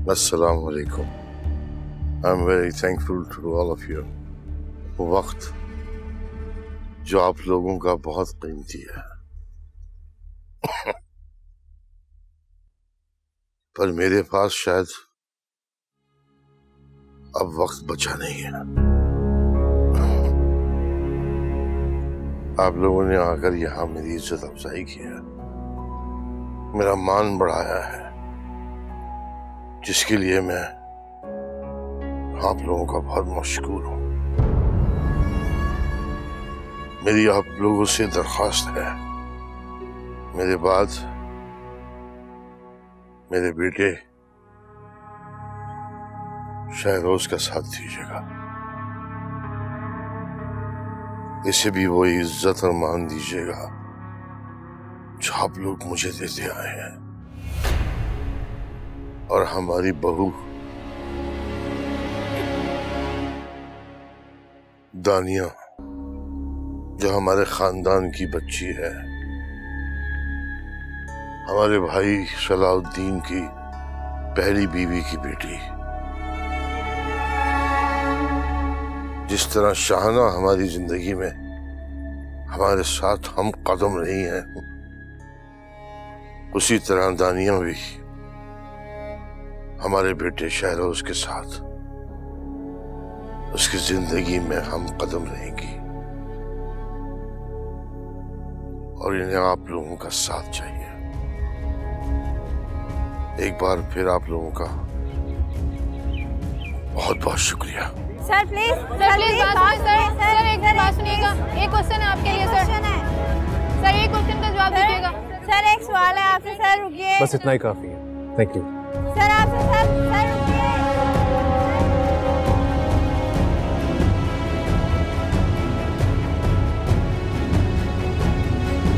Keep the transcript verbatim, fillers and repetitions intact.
अस्सलाम वालेकुम। I am very thankful to all of you. वक्त जो आप लोगों का बहुत कीमती है, पर मेरे पास शायद अब वक्त बचा नहीं है। आप लोगों ने आकर यहाँ मेरी इज्जत अफजाई की है, मेरा मान बढ़ाया है, जिसके लिए मैं आप लोगों का बहुत मशकूर हूं। मेरी आप लोगों से दरख्वास्त है, मेरे बाद मेरे बेटे शहरोज का साथ दीजिएगा। इसे भी वो इज्जत और मान दीजिएगा जो आप लोग मुझे देते आए हैं। और हमारी बहू दानिया, जो हमारे खानदान की बच्ची है, हमारे भाई सलाउद्दीन की पहली बीवी की बेटी, जिस तरह शाहना हमारी जिंदगी में हमारे साथ हम कदम रही हैं, उसी तरह दानिया भी हमारे बेटे शहरोज के साथ उसकी जिंदगी में हम कदम रहेंगी। और इन्हें आप लोगों का साथ चाहिए। एक बार फिर आप लोगों का बहुत बहुत शुक्रिया। सर प्लीज, सर प्लीज बात सर सर एक बात सुनिएगा। एक क्वेश्चन है आपके लिए सर। सर एक क्वेश्चन का जवाब दीजिएगा। सर एक सवाल है आपसे। सर रुकिए, बस इतना ही काफी है। Thank you sir. आपसे सर सर